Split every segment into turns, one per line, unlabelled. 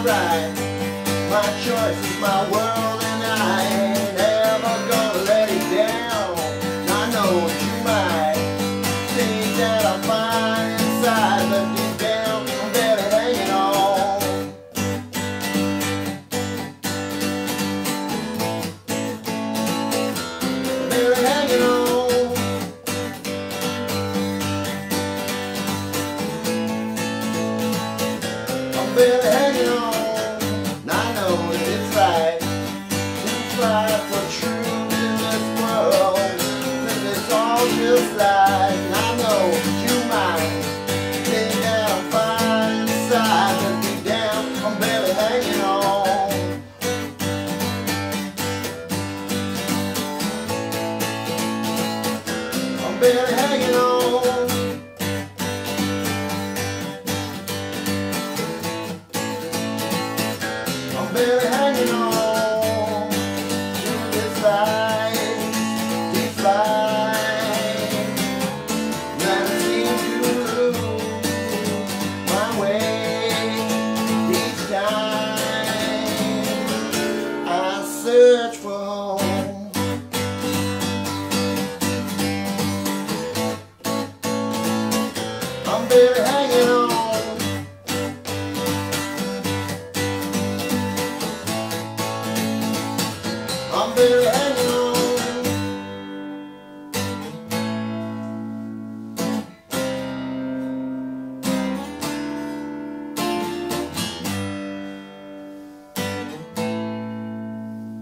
right. My choice is my world and I ain't ever gonna let it down. I know you might think that I'm fine inside, but deep down I'm barely hanging on. Barely hanging on. Barely hanging on, and I know that it's right. It's right for truth in this world, that it's all just lies. And I know you might think that I'm fine inside, but deep down I'm barely hanging on. I'm barely hanging on. Barely hanging on to this life, this life that I seem to lose my way each time I search for home. I'm barely hanging on. I'm barely hanging on.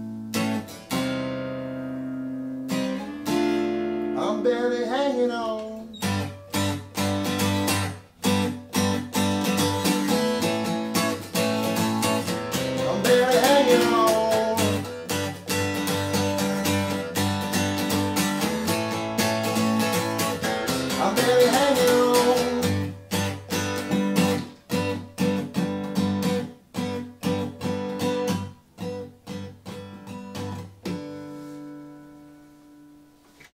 I'm barely hanging on.